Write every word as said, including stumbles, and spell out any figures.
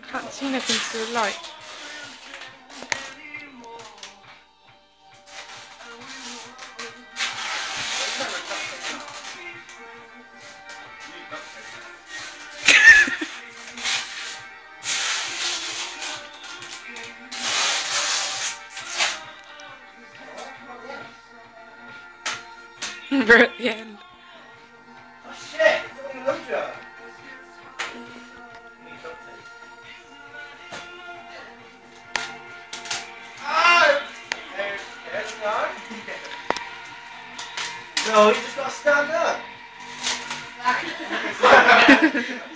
Can't see anything through the light. We're at the end. Oh shit! It's only one jar. Ah! There's no. No, you just gotta stand up.